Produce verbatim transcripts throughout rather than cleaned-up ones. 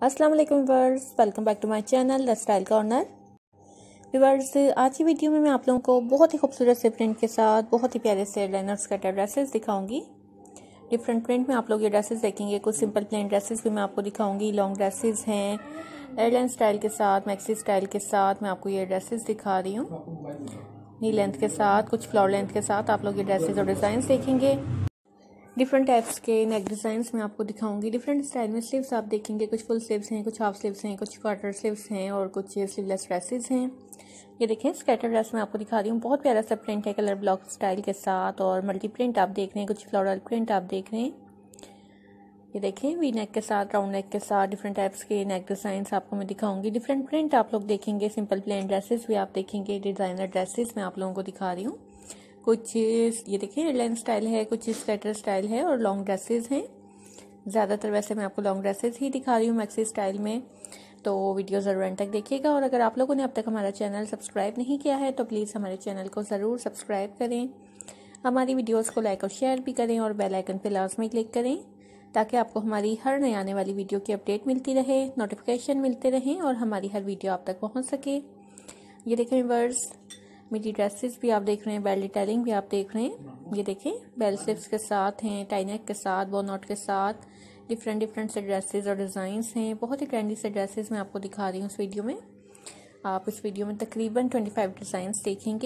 अस्सलाम वालेकुम viewers, welcome back to my channel the style corner. Viewers, आज की वीडियो में मैं आप लोगों को बहुत ही खूबसूरत से प्रिंट के साथ बहुत ही प्यारे से लाइनर स्कर्ट ड्रेसेस दिखाऊंगी। डिफरेंट प्रिंट में आप लोग ये ड्रेसेस देखेंगे। कुछ सिंपल प्लेन ड्रेसेस भी मैं आपको दिखाऊंगी। लॉन्ग ड्रेसेस हैं एयरलाइन स्टाइल के साथ, मैक्सी स्टाइल के साथ मैं आपको ये ड्रेसेस दिखा रही हूँ। नी लेंथ के साथ, कुछ फ्लोर लेंथ के साथ आप लोग ये ड्रेसेस और डिज़ाइन देखेंगे। डिफरेंट टाइप्स के नेक डिज़ाइंस मैं आपको दिखाऊंगी। डिफरेंट स्टाइल में स्लीव्स आप देखेंगे। कुछ फुल स्लीव्स हैं, कुछ हाफ स्लीव्स हैं, कुछ क्वार्टर स्लीव्स हैं और कुछ स्लीवलेस ड्रेसेस हैं। ये देखें, स्कैटर ड्रेस मैं आपको दिखा रही हूँ। बहुत प्यारा सा प्रिंट है कलर ब्लॉक स्टाइल के साथ और मल्टी प्रिंट आप देख रहे हैं, कुछ फ्लोरल प्रिंट आप देख रहे हैं। ये देखें, वी नेक के साथ, राउंड नेक के साथ डिफरेंट टाइप्स के नेक डिज़ाइंस आपको मैं दिखाऊंगी। डिफरेंट प्रिंट आप लोग देखेंगे। सिंपल प्लेन ड्रेसेस भी आप देखेंगे। डिज़ाइनर ड्रेसेस मैं आप लोगों को दिखा रही हूँ। कुछ ये देखिए एयरलाइन स्टाइल है, कुछ स्वेटर स्टाइल है और लॉन्ग ड्रेसेस हैं। ज़्यादातर वैसे मैं आपको लॉन्ग ड्रेसेस ही दिखा रही हूँ मैक्सी स्टाइल में, तो वीडियो ज़रूर एंड तक देखिएगा। और अगर आप लोगों ने अब तक हमारा चैनल सब्सक्राइब नहीं किया है तो प्लीज़ हमारे चैनल को ज़रूर सब्सक्राइब करें। हमारी वीडियोस को लाइक और शेयर भी करें और बेल आइकन पर लाजमी क्लिक करें ताकि आपको हमारी हर नई आने वाली वीडियो की अपडेट मिलती रहे, नोटिफिकेशन मिलते रहें और हमारी हर वीडियो आप तक पहुँच सके। ये देखें व्यूअर्स, मिडी ड्रेसेस भी आप देख रहे हैं, बेल डिटेलिंग भी आप देख रहे हैं। ये देखें, बेल स्लीव्स के साथ हैं, टाई नेक के साथ, बो नॉट के साथ, डिफरेंट डिफरेंट से ड्रेसेस और डिज़ाइंस हैं। बहुत ही ट्रेंडी से ड्रेसेस मैं आपको दिखा रही हूँ इस वीडियो में। आप इस वीडियो में तकरीबन पच्चीस डिज़ाइंस देखेंगे।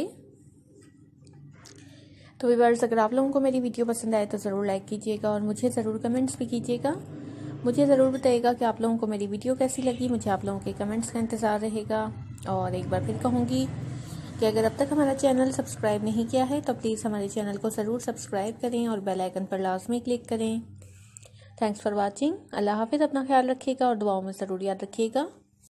तो व्यूअर्स, अगर आप लोगों को मेरी वीडियो पसंद आए तो ज़रूर लाइक कीजिएगा और मुझे ज़रूर कमेंट्स भी कीजिएगा। मुझे ज़रूर बताइएगा कि आप लोगों को मेरी वीडियो कैसी लगी। मुझे आप लोगों के कमेंट्स का इंतज़ार रहेगा। और एक बार फिर कहूँगी कि अगर अब तक हमारा चैनल सब्सक्राइब नहीं किया है तो प्लीज़ हमारे चैनल को ज़रूर सब्सक्राइब करें और बेल आइकन पर लाजमी क्लिक करें। Thanks for watching. अल्लाह हाफिज़। अपना ख्याल रखिएगा और दुआओं में ज़रूर याद रखिएगा।